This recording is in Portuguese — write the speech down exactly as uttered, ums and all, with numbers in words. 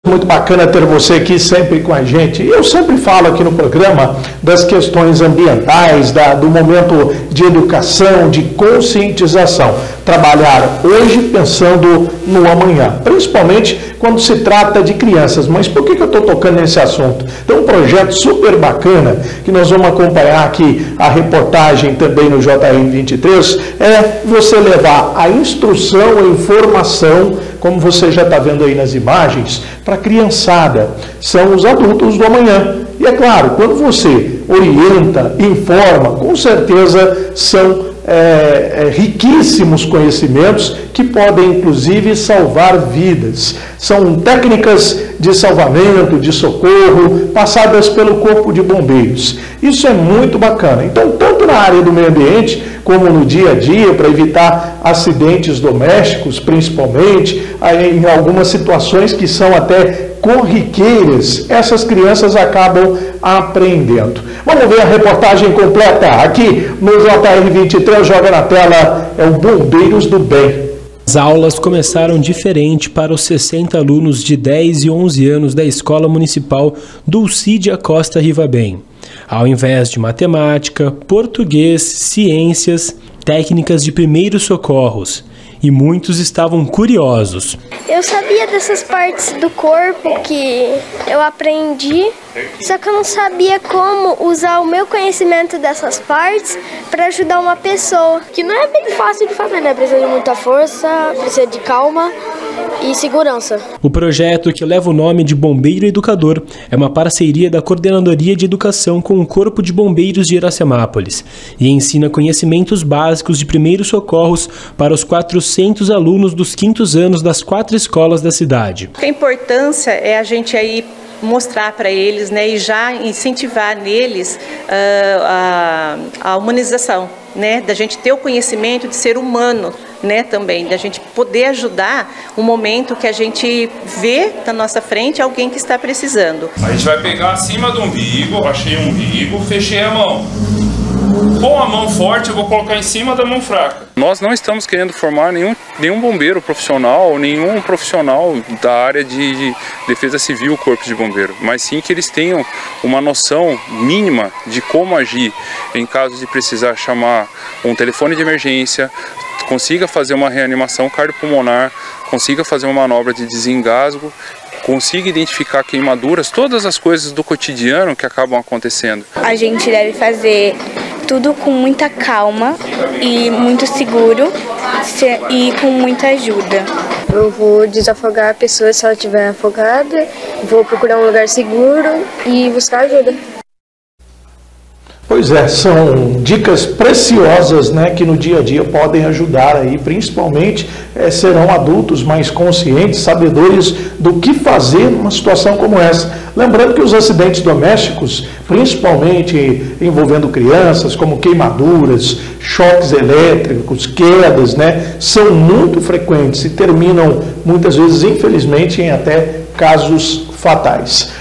Muito bacana ter você aqui sempre com a gente. Eu sempre falo aqui no programa das questões ambientais, da, do momento de educação, de conscientização. Trabalhar hoje pensando no amanhã, principalmente quando se trata de crianças. Mas por que, que eu estou tocando nesse assunto? Tem um projeto super bacana que nós vamos acompanhar aqui, a reportagem também no J R vinte e três, é você levar a instrução, a informação, como você já está vendo aí nas imagens, para a criançada. São os adultos do amanhã. E é claro, quando você orienta, informa, com certeza são é, é, riquíssimos conhecimentos que podem, inclusive, salvar vidas. São técnicas de salvamento, de socorro, passadas pelo Corpo de Bombeiros. Isso é muito bacana. Então, tanto na área do meio ambiente, como no dia a dia, para evitar acidentes domésticos, principalmente, em algumas situações que são até corriqueiras, essas crianças acabam aprendendo. Vamos ver a reportagem completa aqui no J R vinte e três, joga na tela, é o Bombeiros do Bem. As aulas começaram diferente para os sessenta alunos de dez e onze anos da Escola Municipal Dulcídia Costa Rivabem. Ao invés de matemática, português, ciências, técnicas de primeiros socorros. E muitos estavam curiosos. Eu sabia dessas partes do corpo que eu aprendi, só que eu não sabia como usar o meu conhecimento dessas partes para ajudar uma pessoa. Que não é bem fácil de fazer, né? Precisa de muita força, precisa de calma e segurança. O projeto, que leva o nome de Bombeiro Educador, é uma parceria da Coordenadoria de Educação com o Corpo de Bombeiros de Iracemápolis e ensina conhecimentos básicos de primeiros socorros para os quatrocentos alunos dos quintos anos das quatro escolas da cidade. A importância é a gente aí mostrar para eles, né, e já incentivar neles uh, a, a humanização, né, da gente ter o conhecimento de ser humano, né, também, da gente poder ajudar um momento que a gente vê na nossa frente alguém que está precisando. A gente vai pegar acima do umbigo, achei o umbigo, fechei a mão. Com a mão forte eu vou colocar em cima da mão fraca. Nós não estamos querendo formar nenhum, nenhum bombeiro profissional, nenhum profissional da área de, de defesa civil, corpo de bombeiro, mas sim que eles tenham uma noção mínima de como agir em caso de precisar chamar um telefone de emergência, consiga fazer uma reanimação cardiopulmonar, consiga fazer uma manobra de desengasgo, consiga identificar queimaduras, todas as coisas do cotidiano que acabam acontecendo. A gente deve fazer tudo com muita calma e muito seguro e com muita ajuda. Eu vou desafogar a pessoa se ela estiver afogada, vou procurar um lugar seguro e buscar ajuda. Pois é, são dicas preciosas, né, que no dia a dia podem ajudar aí, principalmente é, serão adultos mais conscientes, sabedores do que fazer numa situação como essa. Lembrando que os acidentes domésticos, principalmente envolvendo crianças, como queimaduras, choques elétricos, quedas, né, são muito frequentes e terminam muitas vezes, infelizmente, em até casos fatais.